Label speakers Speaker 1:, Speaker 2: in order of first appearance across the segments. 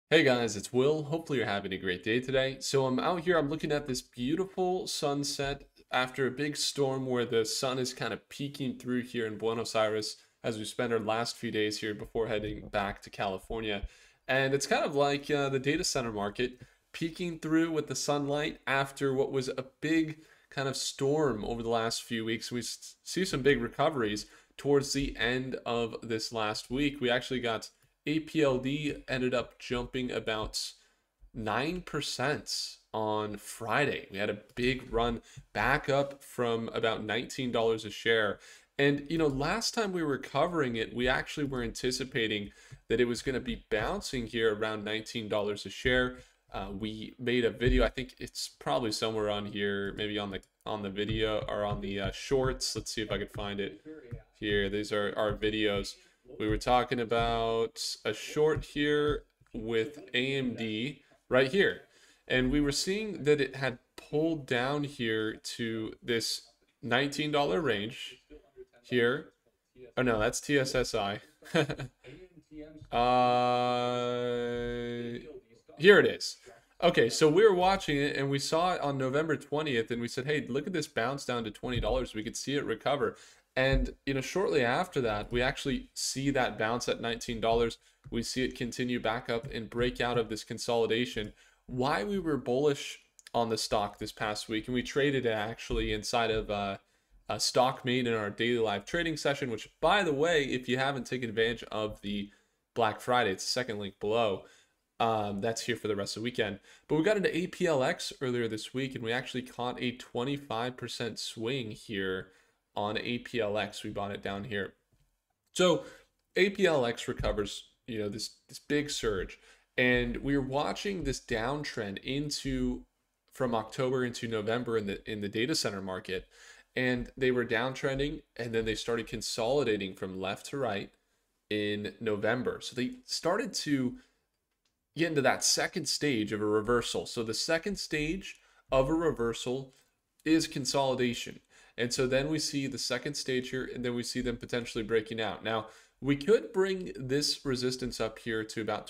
Speaker 1: Hey guys, it's Will. Hopefully you're having a great day today. So I'm out here, I'm looking at this beautiful sunset after a big storm where the sun is kind of peeking through here in Buenos Aires as we spend our last few days here before heading back to California. And it's kind of like the data center market peeking through with the sunlight after what was a big kind of storm over the last few weeks. We see some big recoveries towards the end of this last week. We actually got APLD ended up jumping about 9% on Friday. We had a big run back up from about $19 a share. And, last time we were covering it, we actually were anticipating that it was going to be bouncing here around $19 a share. We made a video. I think it's probably somewhere on here, maybe on the video or on the shorts. Let's see if I could find it here. These are our videos. We were talking about a short here with AMD right here. And we were seeing that it had pulled down here to this $19 range here. Oh no, that's TSSI. Here it is. Okay, so we were watching it and we saw it on November 20th and we said, hey, look at this bounce down to $20. We could see it recover. And, shortly after that, we actually see that bounce at $19. We see it continue back up and break out of this consolidation. Why we were bullish on the stock this past week, and we traded it actually inside of a StockMate in our daily live trading session, which, by the way, if you haven't taken advantage of the Black Friday, it's the second link below. That's here for the rest of the weekend. But we got into APLX earlier this week, and we actually caught a 25% swing here on APLX. We bought it down here. So APLX recovers, this big surge. And we were watching this downtrend from October into November in the data center market. And they were downtrending, and then they started consolidating from left to right in November. So they started to get into that second stage of a reversal. So the second stage of a reversal is consolidation. And so then we see the second stage here, and then we see them potentially breaking out. Now, we could bring this resistance up here to about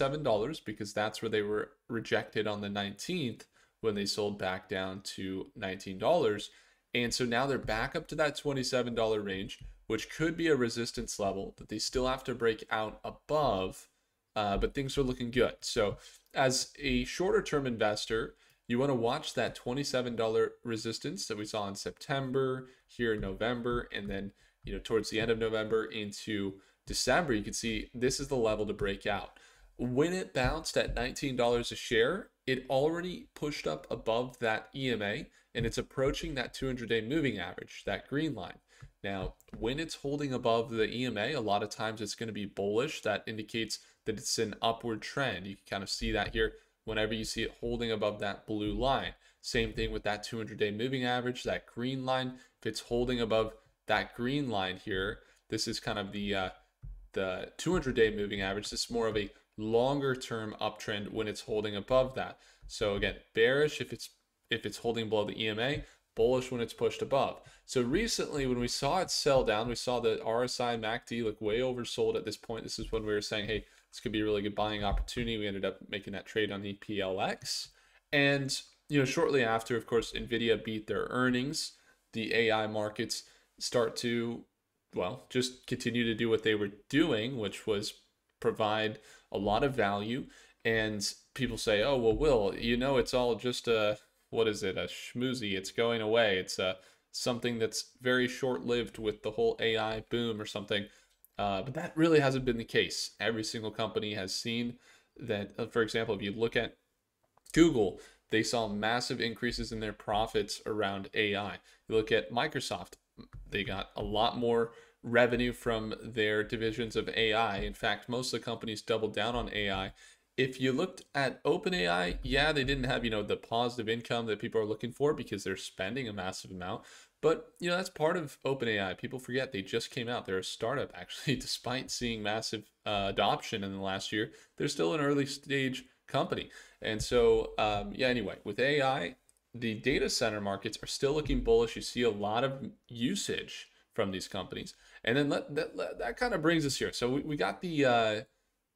Speaker 1: $27 because that's where they were rejected on the 19th when they sold back down to $19. And so now they're back up to that $27 range, which could be a resistance level that they still have to break out above, but things are looking good. So as a shorter term investor, you want to watch that $27 resistance that we saw in September, here in November, and then towards the end of November into December, you can see this is the level to break out. When it bounced at $19 a share, it already pushed up above that EMA, and it's approaching that 200-day moving average, that green line. Now, when it's holding above the EMA, a lot of times it's going to be bullish. That indicates that it's an upward trend. You can kind of see that here whenever you see it holding above that blue line. Same thing with that 200-day moving average, that green line. If it's holding above that green line here, this is kind of the 200-day moving average. This is more of a longer term uptrend when it's holding above that. So again, bearish if it's holding below the EMA, bullish when it's pushed above. So recently when we saw it sell down, we saw the RSI MACD look way oversold at this point. This is when we were saying, hey, this could be a really good buying opportunity. We ended up making that trade on the APLX. And, shortly after, of course, Nvidia beat their earnings. The AI markets start to, just continue to do what they were doing, which was provide a lot of value. And people say, oh, well, Will, it's all just a schmoozy. It's going away. It's something that's very short-lived with the whole AI boom or something. But that really hasn't been the case. Every single company has seen that, for example, if you look at Google, they saw massive increases in their profits around AI. You look at Microsoft, they got a lot more revenue from their divisions of AI. In fact, most of the companies doubled down on AI. If you looked at OpenAI, yeah, they didn't have, the positive income that people are looking for because they're spending a massive amount. But, that's part of OpenAI. People forget they just came out. They're a startup, actually, despite seeing massive adoption in the last year. They're still an early stage company. And so, anyway, with AI, the data center markets are still looking bullish. You see a lot of usage from these companies. And then that kind of brings us here. So we got the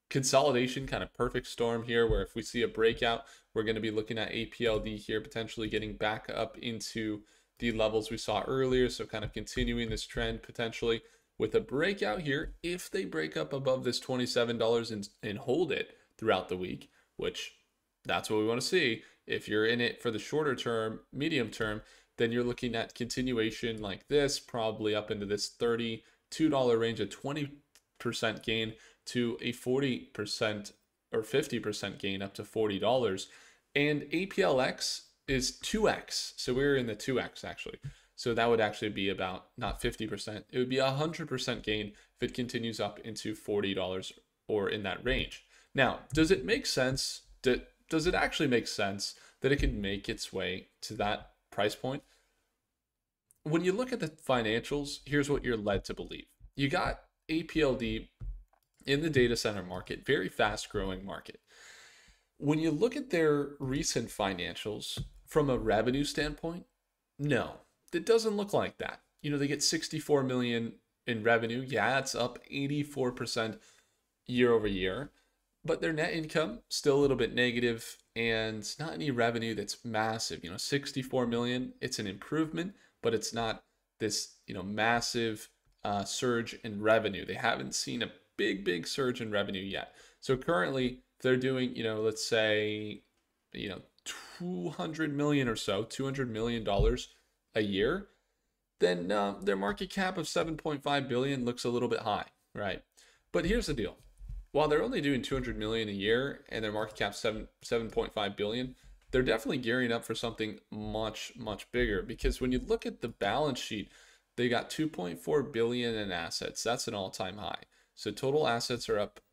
Speaker 1: consolidation, kind of perfect storm here, where if we see a breakout, we're going to be looking at APLD here, potentially getting back up into the levels we saw earlier. So kind of continuing this trend potentially with a breakout here. If they break up above this $27 and hold it throughout the week, which that's what we want to see. If you're in it for the shorter term, medium term, then you're looking at continuation like this, probably up into this $32 range, a 20% gain to a 40% or 50% gain up to $40. And APLX is 2x. So we're in the 2x actually. So that would actually be about not 50%. It would be 100% gain if it continues up into $40 or in that range. Now, does it make sense? Does it actually make sense that it can make its way to that price point? When you look at the financials, here's what you're led to believe. You got APLD in the data center market, very fast growing market. When you look at their recent financials from a revenue standpoint, no, it doesn't look like that. You know, they get 64 million in revenue. Yeah, it's up 84% year over year, but their net income still a little bit negative and not any revenue that's massive. You know, 64 million, it's an improvement, but it's not this, you know, massive surge in revenue. They haven't seen a big surge in revenue yet. So currently they're doing, you know, let's say, you know, 200 million or so, $200 million a year, then their market cap of 7.5 billion looks a little bit high, right? But here's the deal. While they're only doing 200 million a year and their market cap 7.5 billion, they're definitely gearing up for something much bigger, because when you look at the balance sheet, they got 2.4 billion in assets. That's an all-time high. So total assets are up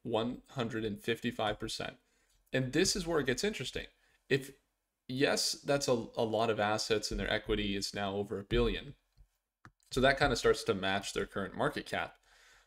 Speaker 1: 155%. And this is where it gets interesting. If yes, that's a lot of assets and their equity is now over $1 billion. So that kind of starts to match their current market cap.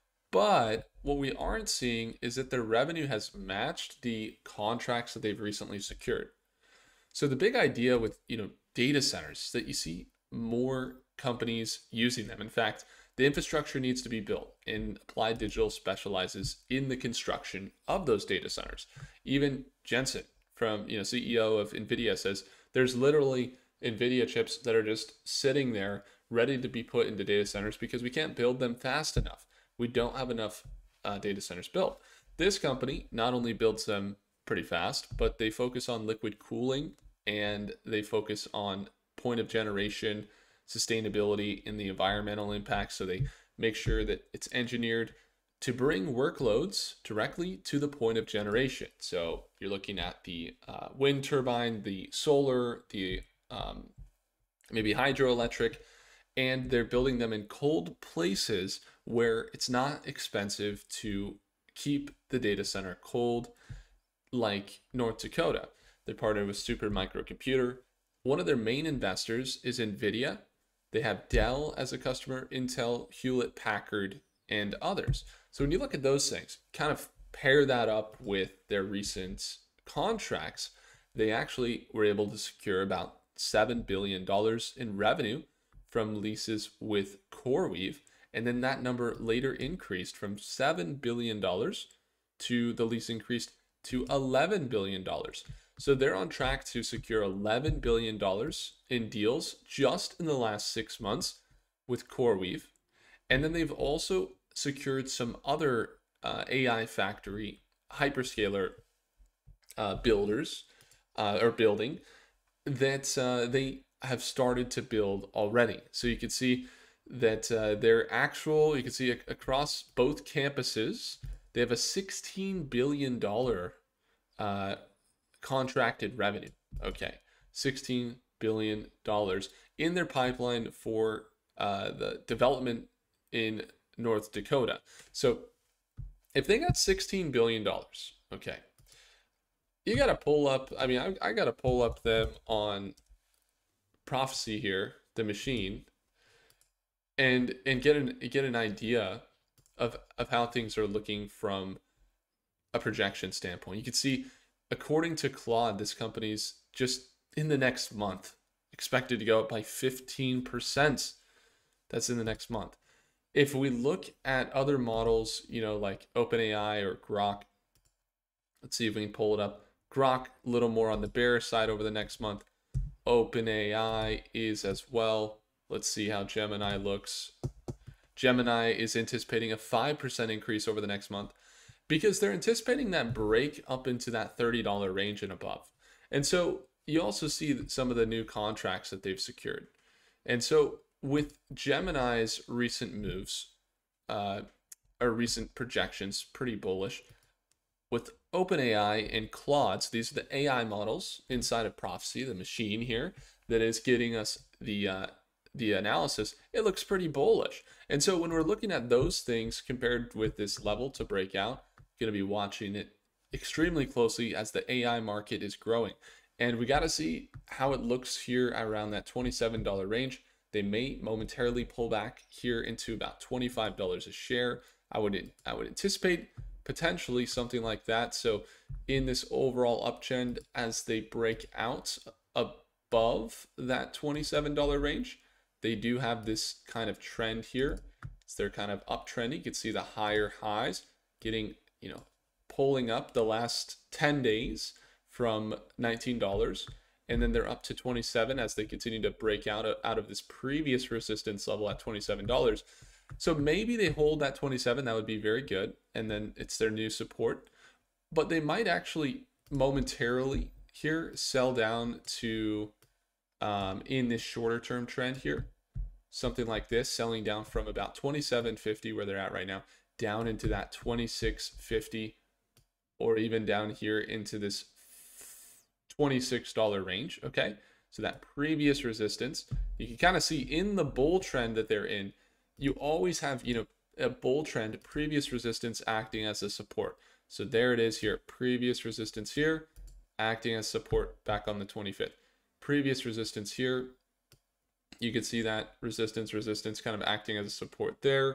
Speaker 1: But what we aren't seeing is that their revenue has matched the contracts that they've recently secured. So the big idea with, you know, data centers is that you see more companies using them. In fact, the infrastructure needs to be built, and Applied Digital specializes in the construction of those data centers. Even Jensen, from, you know, CEO of Nvidia, says there's literally Nvidia chips that are just sitting there ready to be put into data centers because we can't build them fast enough. We don't have enough data centers built. This company not only builds them pretty fast, but they focus on liquid cooling and they focus on point of generation, sustainability, and the environmental impact. So they make sure that it's engineered to bring workloads directly to the point of generation. So you're looking at the wind turbine, the solar, the maybe hydroelectric, and they're building them in cold places where it's not expensive to keep the data center cold, like North Dakota. They're partnered with Super Microcomputer. One of their main investors is Nvidia. They have Dell as a customer, Intel, Hewlett Packard, and others. So when you look at those things, kind of pair that up with their recent contracts, they actually were able to secure about $7 billion in revenue from leases with CoreWeave. And then that number later increased from $7 billion to the lease increased to $11 billion. So they're on track to secure $11 billion in deals just in the last 6 months with CoreWeave. And then they've also secured some other AI factory hyperscaler builders or building that they have started to build already. So you can see that you can see across both campuses, they have a $16 billion contracted revenue. Okay, $16 billion in their pipeline for the development in North Dakota. So if they got $16 billion, okay, you got to pull up, I mean, I got to pull up them on Prophecy here, the machine, and get an idea of how things are looking from a projection standpoint. You can see, according to Claude, this company's just in the next month expected to go up by 15%. That's in the next month. If we look at other models, you know, like OpenAI or Grok, Let's see if we can pull it up. Grok, a little more on the bearish side over the next month. OpenAI is as well. Let's see how Gemini looks. Gemini is anticipating a 5% increase over the next month because they're anticipating that break up into that $30 range and above. And so you also see some of the new contracts that they've secured. And so with Gemini's recent moves, or recent projections, pretty bullish. With OpenAI and Claude, so these are the AI models inside of Prophecy, the machine here that is getting us the analysis. It looks pretty bullish. And so when we're looking at those things compared with this level to break out, going to be watching it extremely closely as the AI market is growing. And we got to see how it looks here around that $27 range. They may momentarily pull back here into about $25 a share. I would anticipate potentially something like that. So in this overall uptrend, as they break out above that $27 range, they do have this kind of trend here. So they're kind of uptrending. You can see the higher highs getting, pulling up the last 10 days from $19. And then they're up to 27 as they continue to break out of this previous resistance level at $27. So maybe they hold that 27. That would be very good. And then it's their new support. But they might actually momentarily here sell down to, in this shorter term trend here, something like this, selling down from about 27.50 where they're at right now, down into that 26.50, or even down here into this $26 range. Okay, so that previous resistance, you can kind of see in the bull trend that they're in, you always have, a bull trend, previous resistance acting as a support. So there it is here, previous resistance here, acting as support back on the 25th. Previous resistance here, you can see that resistance kind of acting as a support there.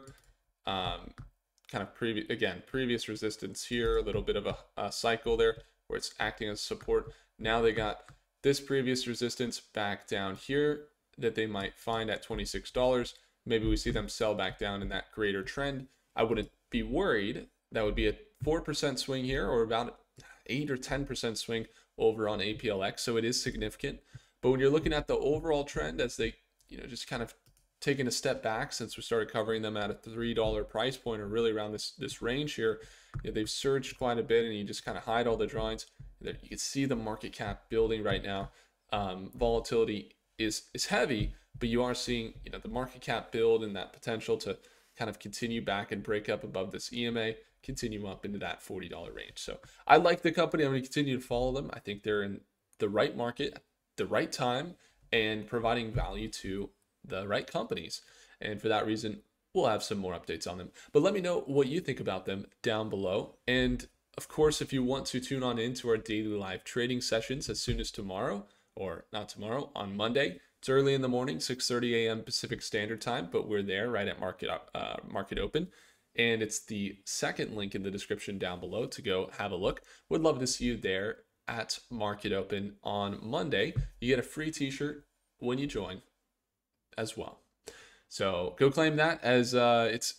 Speaker 1: Previous resistance here, a little bit of a cycle there where it's acting as support. Now they got this previous resistance back down here that they might find at $26. Maybe we see them sell back down in that greater trend. I wouldn't be worried. That would be a 4% swing here, or about 8 or 10% swing over on APLX. So it is significant. But when you're looking at the overall trend, as they, just kind of taking a step back since we started covering them at a $3 price point, or really around this range here, they've surged quite a bit, and you just kind of hide all the drawings. You can see the market cap building right now. Volatility is heavy, but you are seeing the market cap build and that potential to kind of continue back and break up above this EMA, continue up into that $40 range. So I like the company. I'm going to continue to follow them. I think they're in the right market, the right time, and providing value to the right companies. And for that reason, we'll have some more updates on them. But let me know what you think about them down below. And of course, if you want to tune on into our daily live trading sessions as soon as tomorrow, or not tomorrow, on Monday, it's early in the morning, 6:30 a.m. Pacific Standard Time, but we're there right at market open. And it's the second link in the description down below to go have a look. Would love to see you there at market open on Monday. You get a free t-shirt when you join as well. So go claim that, as it's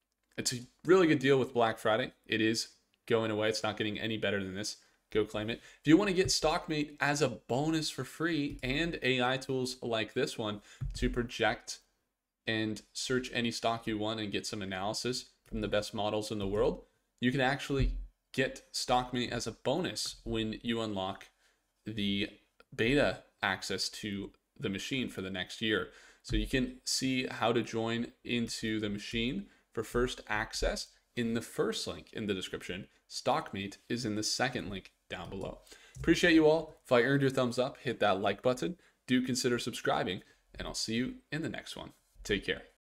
Speaker 1: a really good deal with Black Friday. It is going away. It's not getting any better than this. Go claim it. If you want to get StockMate as a bonus for free, and AI tools like this one to project and search any stock you want and get some analysis from the best models in the world, you can actually get StockMate as a bonus when you unlock the beta access to the machine for the next year. So you can see how to join into the machine for first access in the first link in the description. StockMate is in the second link down below. Appreciate you all. If I earned your thumbs up, hit that like button. Do consider subscribing, and I'll see you in the next one. Take care.